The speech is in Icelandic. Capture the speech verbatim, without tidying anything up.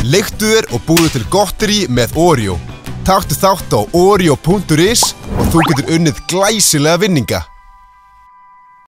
Leiktu þér og búðu til Gotterí með Oreo. Taktu þátt á oreo punktur is og þú getur unnið glæsilega vinninga.